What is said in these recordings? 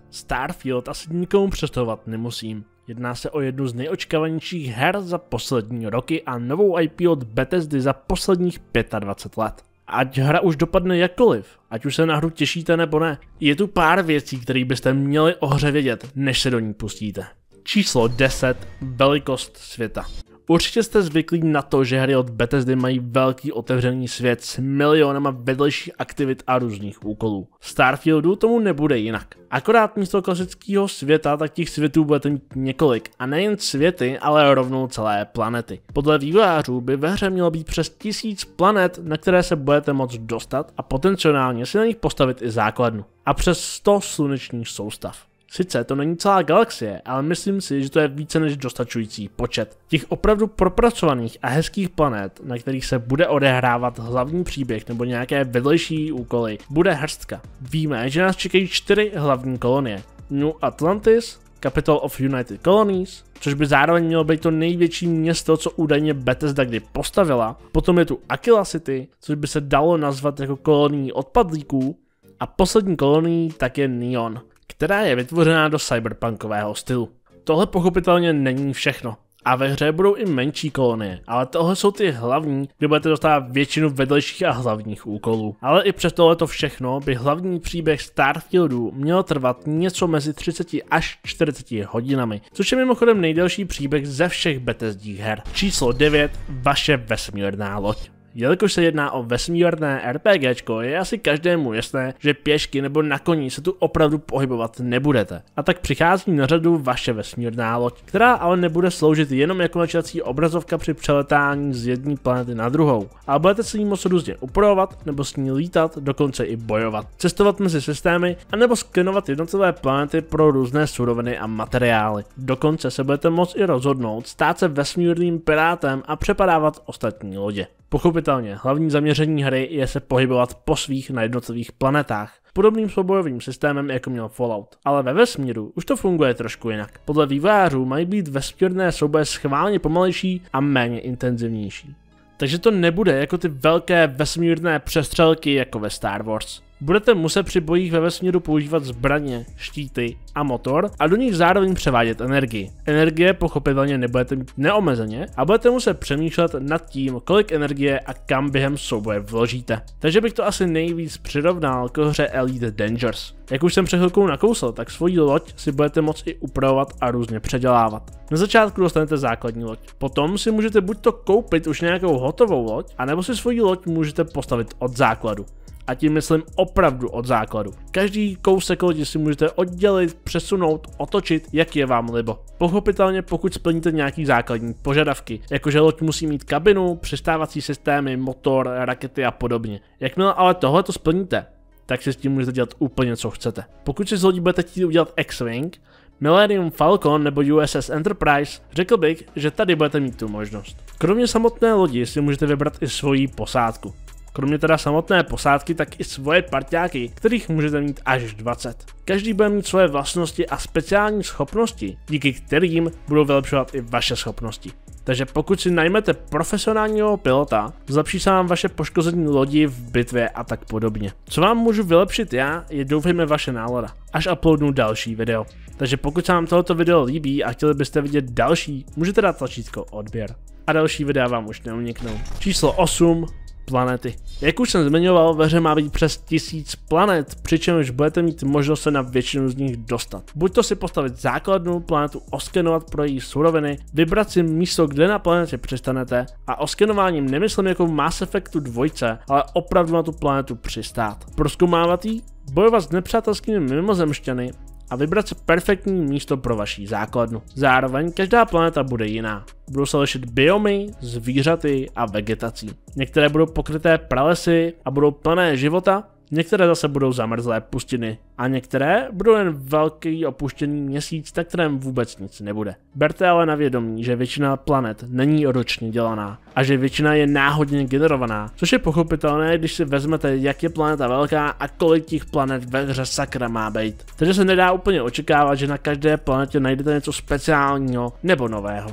Starfield asi nikomu představovat nemusím. Jedná se o jednu z nejočekávanějších her za poslední roky a novou IP od Bethesdy za posledních 25 let. Ať hra už dopadne jakkoliv, ať už se na hru těšíte nebo ne, je tu pár věcí, které byste měli o hře vědět, než se do ní pustíte. Číslo 10. Velikost světa. Určitě jste zvyklí na to, že hry od Bethesdy mají velký otevřený svět s milionama vedlejších aktivit a různých úkolů. V Starfieldu tomu nebude jinak. Akorát místo klasického světa, tak těch světů budete mít několik. A nejen světy, ale rovnou celé planety. Podle vývojářů by ve hře mělo být přes 1000 planet, na které se budete moct dostat a potenciálně si na nich postavit i základnu. A přes 100 slunečních soustav. Sice to není celá galaxie, ale myslím si, že to je více než dostačující počet. Těch opravdu propracovaných a hezkých planet, na kterých se bude odehrávat hlavní příběh nebo nějaké vedlejší úkoly, bude hrstka. Víme, že nás čekají 4 hlavní kolonie. New Atlantis, Capital of United Colonies, což by zároveň mělo být to největší město, co údajně Bethesda kdy postavila. Potom je tu Aquila City, což by se dalo nazvat jako kolonii odpadlíků. A poslední kolonií tak je Neon, která je vytvořená do cyberpunkového stylu. Tohle pochopitelně není všechno. A ve hře budou i menší kolonie, ale tohle jsou ty hlavní, kde budete dostávat většinu vedlejších a hlavních úkolů. Ale i přes tohleto všechno by hlavní příběh Starfieldu měl trvat něco mezi 30 až 40 hodinami, což je mimochodem nejdelší příběh ze všech Bethesdích her. Číslo 9. Vaše vesmírná loď. Jelikož se jedná o vesmírné RPGčko, je asi každému jasné, že pěšky nebo na koni se tu opravdu pohybovat nebudete. A tak přichází na řadu vaše vesmírná loď, která ale nebude sloužit jenom jako načítací obrazovka při přeletání z jedné planety na druhou, ale budete se ní moct různě upravovat nebo s ní lítat, dokonce i bojovat, cestovat mezi systémy a nebo skenovat jednotlivé planety pro různé suroviny a materiály. Dokonce se budete moct i rozhodnout stát se vesmírným pirátem a přepadávat ostatní lodě. Pochopitelně, hlavní zaměření hry je se pohybovat po svých na jednotlivých planetách, podobným soubojovým systémem jako měl Fallout. Ale ve vesmíru už to funguje trošku jinak. Podle vývojářů mají být vesmírné souboje schválně pomalejší a méně intenzivnější. Takže to nebude jako ty velké vesmírné přestřelky jako ve Star Wars. Budete muset při bojích ve vesmíru používat zbraně, štíty a motor a do nich zároveň převádět energii. Energie pochopitelně nebudete mít neomezeně a budete muset přemýšlet nad tím, kolik energie a kam během souboje vložíte. Takže bych to asi nejvíc přirovnal k hře Elite Dangerous. Jak už jsem před chvilkou nakousl, tak svoji loď si budete moct i upravovat a různě předělávat. Na začátku dostanete základní loď, potom si můžete buď to koupit už nějakou hotovou loď, anebo si svoji loď můžete postavit od základu. A tím myslím opravdu od základu. Každý kousek lodi si můžete oddělit, přesunout, otočit, jak je vám libo. Pochopitelně pokud splníte nějaký základní požadavky, jakože loď musí mít kabinu, přistávací systémy, motor, rakety a podobně. Jakmile ale tohleto splníte, tak si s tím můžete dělat úplně co chcete. Pokud si z lodí budete chtít udělat X-Wing, Millennium Falcon nebo USS Enterprise, řekl bych, že tady budete mít tu možnost. Kromě samotné lodi si můžete vybrat i svoji posádku. Kromě teda samotné posádky, tak i svoje parťáky, kterých můžete mít až 20. Každý bude mít svoje vlastnosti a speciální schopnosti, díky kterým budou vylepšovat i vaše schopnosti. Takže pokud si najmete profesionálního pilota, zlepší se vám vaše poškození lodi v bitvě a tak podobně. Co vám můžu vylepšit já, je doufejme vaše nálada, až uploadnu další video. Takže pokud se vám tohoto video líbí a chtěli byste vidět další, můžete dát tlačítko odběr. A další videa vám už neuniknou. Číslo 8. Planety. Jak už jsem zmiňoval, ve hře má být přes 1000 planet, přičemž budete mít možnost se na většinu z nich dostat. Buď to si postavit základnu, planetu oskenovat pro její suroviny, vybrat si místo, kde na planetě přistanete a oskenováním nemyslím jako v Mass Effectu 2, ale opravdu na tu planetu přistát. Prozkoumávat jí, bojovat s nepřátelskými mimozemšťany a vybrat si perfektní místo pro vaší základnu. Zároveň každá planeta bude jiná. Budou se lišit biomy, zvířaty a vegetací. Některé budou pokryté pralesy a budou plné života, některé zase budou zamrzlé pustiny a některé budou jen velký opuštěný měsíc, na kterém vůbec nic nebude. Berte ale na vědomí, že většina planet není ročně dělaná a že většina je náhodně generovaná, což je pochopitelné, když si vezmete, jak je planeta velká a kolik těch planet ve hře sakra má být. Takže se nedá úplně očekávat, že na každé planetě najdete něco speciálního nebo nového.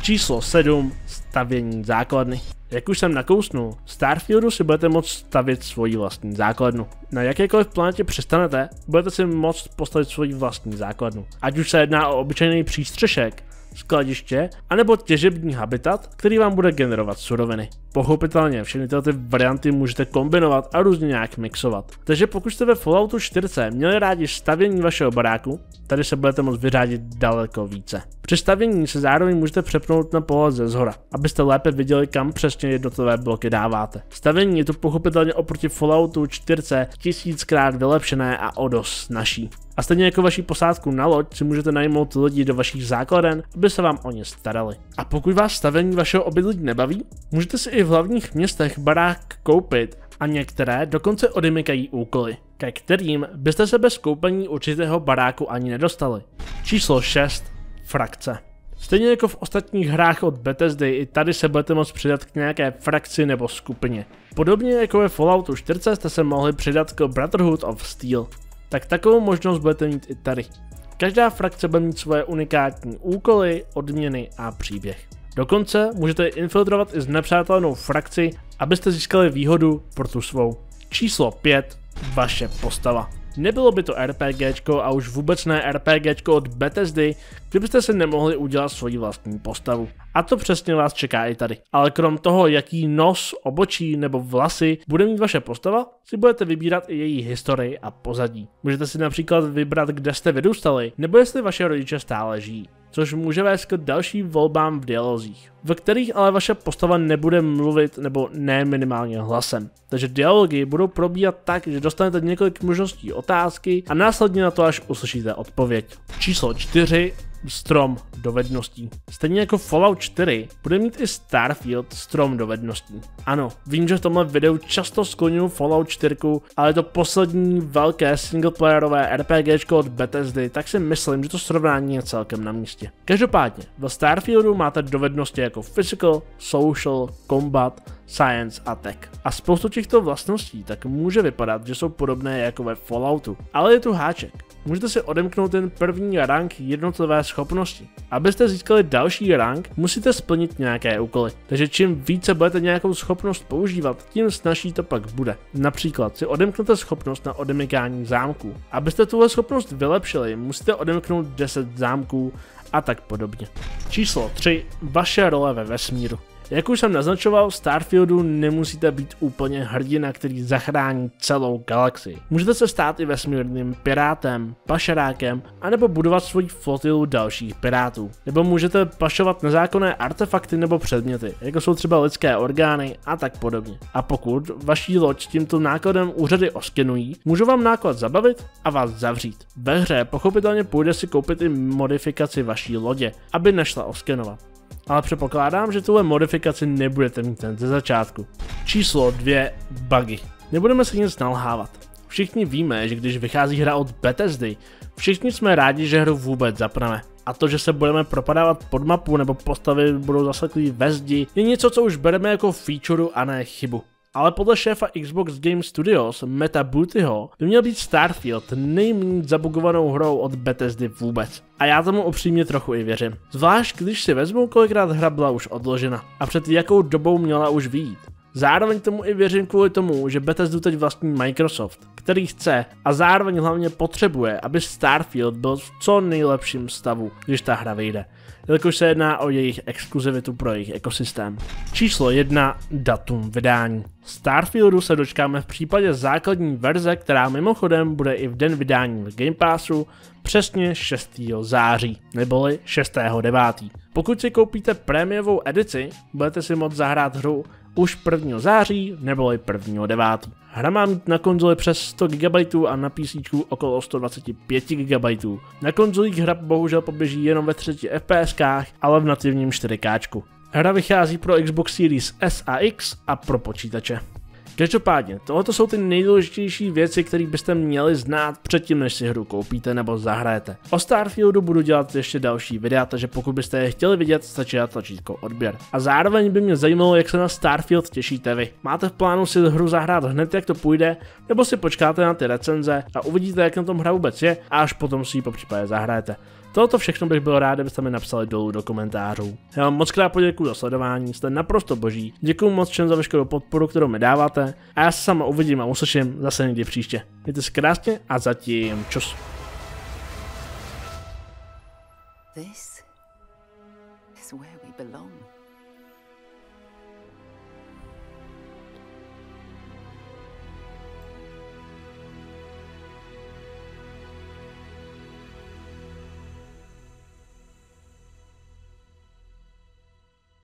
Číslo 7. Stavění základny. Jak už jsem nakousnul, v Starfieldu si budete moct stavět svoji vlastní základnu. Na jakékoliv planetě přistanete, budete si moct postavit svoji vlastní základnu. Ať už se jedná o obyčejný přístřešek, skladiště, anebo těžební habitat, který vám bude generovat suroviny. Pochopitelně všechny tyto varianty můžete kombinovat a různě nějak mixovat. Takže pokud jste ve Falloutu 4 měli rádi stavění vašeho baráku, tady se budete moct vyřádit daleko více. Při stavění se zároveň můžete přepnout na pohled ze zhora, abyste lépe viděli, kam přesně jednotlivé bloky dáváte. Stavění je tu pochopitelně oproti Falloutu 4 1000krát vylepšené a o dost snazší. A stejně jako vaši posádku na loď si můžete najmout lidi do vašich základen, aby se vám o ně starali. A pokud vás stavění vašeho obydlí nebaví, můžete si i v hlavních městech barák koupit a některé dokonce odemykají úkoly, ke kterým byste se bez koupení určitého baráku ani nedostali. Číslo 6. Frakce. Stejně jako v ostatních hrách od Bethesdy, i tady se budete moct přidat k nějaké frakci nebo skupině. Podobně jako ve Falloutu 4 jste se mohli přidat k Brotherhood of Steel, tak takovou možnost budete mít i tady. Každá frakce bude mít svoje unikátní úkoly, odměny a příběh. Dokonce můžete infiltrovat i s nepřátelnou frakci, abyste získali výhodu pro tu svou. Číslo 5. Vaše postava. Nebylo by to RPGčko a už vůbec ne RPGčko od Bethesdy, kdybyste si nemohli udělat svoji vlastní postavu. A to přesně vás čeká i tady. Ale krom toho, jaký nos, obočí nebo vlasy bude mít vaše postava, si budete vybírat i její historii a pozadí. Můžete si například vybrat, kde jste vyrůstali, nebo jestli vaše rodiče stále žijí. Což může vést k dalším volbám v dialozích, ve kterých ale vaše postava nebude mluvit nebo ne minimálně hlasem. Takže dialogy budou probíhat tak, že dostanete několik možností otázky a následně na to až uslyšíte odpověď. Číslo 4. Strom dovedností. Stejně jako Fallout 4 bude mít i Starfield strom dovedností. Ano, vím, že v tomhle videu často skloňuji Fallout 4, ale je to poslední velké singleplayerové RPGčko od Bethesdy, tak si myslím, že to srovnání je celkem na místě. Každopádně, ve Starfieldu máte dovednosti jako Physical, Social, Combat, Science a Tech. A spoustu těchto vlastností tak může vypadat, že jsou podobné jako ve Falloutu. Ale je tu háček. Můžete si odemknout ten první rank jednotlivé schopnosti. Abyste získali další rank, musíte splnit nějaké úkoly. Takže čím více budete nějakou schopnost používat, tím snazší to pak bude. Například si odemknete schopnost na odemykání zámků. Abyste tuhle schopnost vylepšili, musíte odemknout 10 zámků a tak podobně. Číslo 3. Vaše role ve vesmíru. Jak už jsem naznačoval, v Starfieldu nemusíte být úplně hrdina, který zachrání celou galaxii. Můžete se stát i vesmírným pirátem, pašerákem, anebo budovat svoji flotilu dalších pirátů. Nebo můžete pašovat nezákonné artefakty nebo předměty, jako jsou třeba lidské orgány a tak podobně. A pokud vaší loď tímto nákladem úřady oskenují, můžou vám náklad zabavit a vás zavřít. Ve hře pochopitelně půjde si koupit i modifikaci vaší lodě, aby nešla oskenovat. Ale předpokládám, že tuhle modifikaci nebudete mít hned ze začátku. Číslo 2. Bugy. Nebudeme se nic nalhávat. Všichni víme, že když vychází hra od Bethesdy, všichni jsme rádi, že hru vůbec zapneme. A to, že se budeme propadávat pod mapu nebo postavy budou zaseklí ve zdi, je něco, co už bereme jako feature a ne chybu. Ale podle šéfa Xbox Game Studios, Meta Bootyho, by měl být Starfield nejméně zabugovanou hrou od Bethesdy vůbec. A já tomu upřímně trochu i věřím. Zvlášť když si vezmu, kolikrát hra byla už odložena a před jakou dobou měla už vyjít. Zároveň tomu i věřím kvůli tomu, že Bethesdu teď vlastní Microsoft, který chce a zároveň hlavně potřebuje, aby Starfield byl v co nejlepším stavu, když ta hra vyjde. Jelikož se jedná o jejich exkluzivitu pro jejich ekosystém. Číslo 1. Datum vydání. Starfieldu se dočkáme v případě základní verze, která mimochodem bude i v den vydání v Game Passu, přesně 6. září, neboli 6.9. Pokud si koupíte prémiovou edici, budete si moct zahrát hru už 1. září, neboli 1.9. Hra má mít na konzoli přes 100 GB a na PC okolo 125 GB. Na konzolích hra bohužel poběží jenom ve 30 FPSkách, ale v nativním 4K. Hra vychází pro Xbox Series S a X a pro počítače. Každopádně, tohoto jsou ty nejdůležitější věci, které byste měli znát předtím, než si hru koupíte nebo zahrajete. O Starfieldu budu dělat ještě další videa, takže pokud byste je chtěli vidět, stačí dát tlačítko odběr. A zároveň by mě zajímalo, jak se na Starfield těšíte vy. Máte v plánu si hru zahrát hned, jak to půjde, nebo si počkáte na ty recenze a uvidíte, jak na tom hra vůbec je a až potom si ji popřípadě zahrajete. Toto všechno bych byl rád, kdybyste mi napsali dolů do komentářů. Já vám moc krát poděkuju za sledování, jste naprosto boží. Děkuju moc všem za veškerou podporu, kterou mi dáváte a já se sama uvidím a uslyším zase někdy příště. Mějte se krásně a zatím čus. This is where we belong.